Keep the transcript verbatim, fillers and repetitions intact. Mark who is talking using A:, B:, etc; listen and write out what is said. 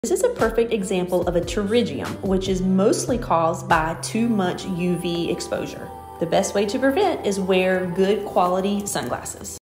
A: This is a perfect example of a pterygium, which is mostly caused by too much U V exposure. The best way to prevent is wear good quality sunglasses.